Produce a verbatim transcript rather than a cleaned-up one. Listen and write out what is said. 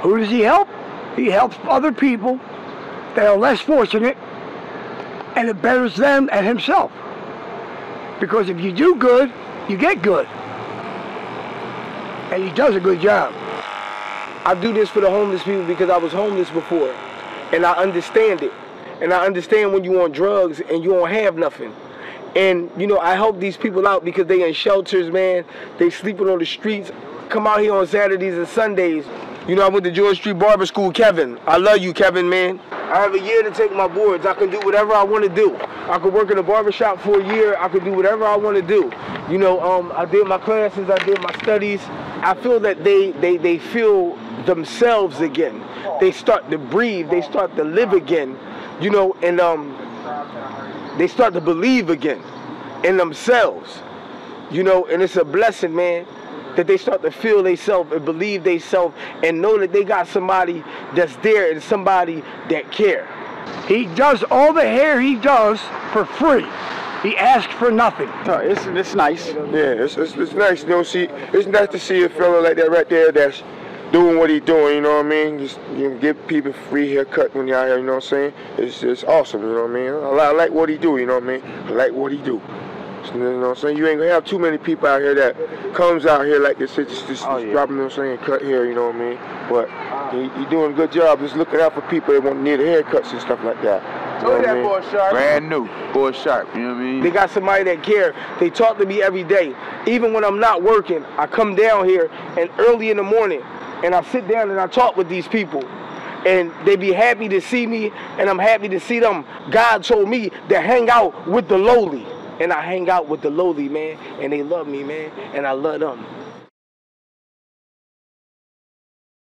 Who does he help? He helps other people that are less fortunate, and it betters them and himself. Because if you do good, you get good. And he does a good job. I do this for the homeless people because I was homeless before, and I understand it. And I understand when you on drugs and you don't have nothing. And, you know, I help these people out because they in shelters, man. They sleeping on the streets. Come out here on Saturdays and Sundays. You know, I went to George Street Barber School. Kevin, I love you, Kevin, man. I have a year to take my boards. I can do whatever I want to do. I could work in a barber shop for a year. I could do whatever I want to do. You know, um, I did my classes. I did my studies. I feel that they, they, they feel themselves again. They start to breathe. They start to live again. You know, and um, they start to believe again in themselves. You know, and it's a blessing, man, that they start to feel themselves and believe themselves and know that they got somebody that's there and somebody that care. He does all the hair he does for free. He asks for nothing. No, it's it's nice. Yeah, it's, it's it's nice. You know, see, it's nice to see a fella like that right there that's doing what he's doing. You know what I mean? Just you know, give people free haircut when you're out here. You know what I'm saying? It's it's awesome. You know what I mean? I like, I like what he do. You know what I mean? I like what he do. You know what I'm saying? You ain't gonna have too many people out here that comes out here like this, just, just, oh, just yeah. dropping, you know what I'm saying, cut hair, you know what I mean? But he, he doing a good job just looking out for people that want need haircuts and stuff like that. You know that I mean? boy sharp. Brand new, boy sharp. You know what I mean? They got somebody that care. They talk to me every day. Even when I'm not working, I come down here and early in the morning, and I sit down and I talk with these people. And they be happy to see me, and I'm happy to see them. God told me to hang out with the lowly. And I hang out with the lowly, man, and they love me, man, and I love them.